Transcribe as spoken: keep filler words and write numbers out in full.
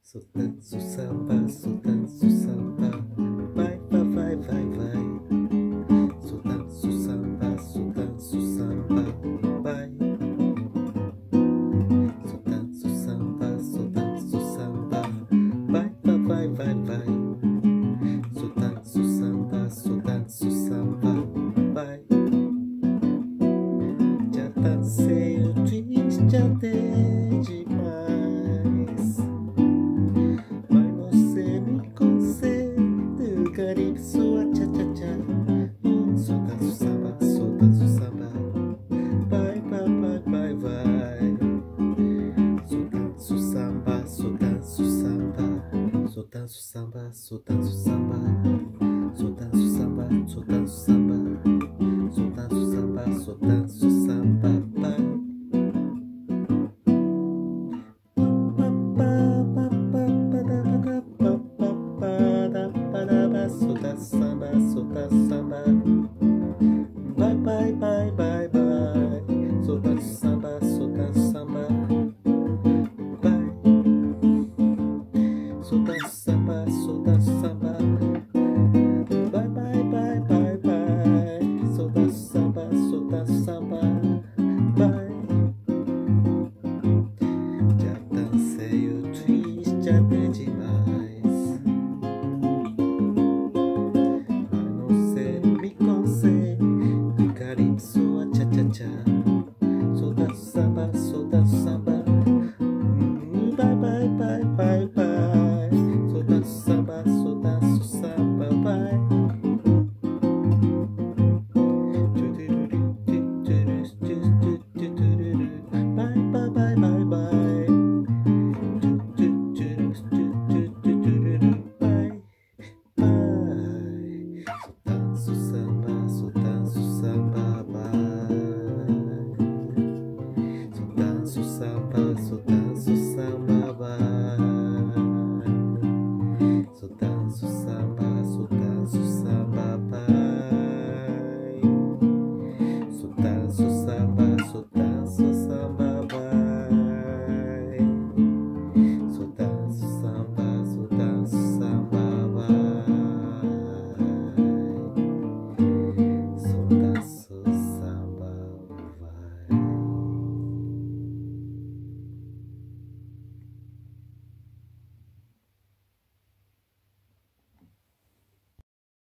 Sou danço samba, sou danço samba, vai, vai, vai, vai, vai. Sou danço samba, sou danço samba, vai. Sou danço samba, sou danço samba, vai, vai, vai, vai, vai. Sou danço samba, sou danço samba, vai. Já dancei o twist até demais, mas você me concede calypso, tcha tcha tcha. Sou danço samba, sou danço samba, vai, vai, vai, vai, vai. Sou danço samba, sou danço samba, sou danço samba, sou danço samba, sou danço samba, sou danço samba, sou danço samba, sou danço samba, vai. Sou danço samba, sou danço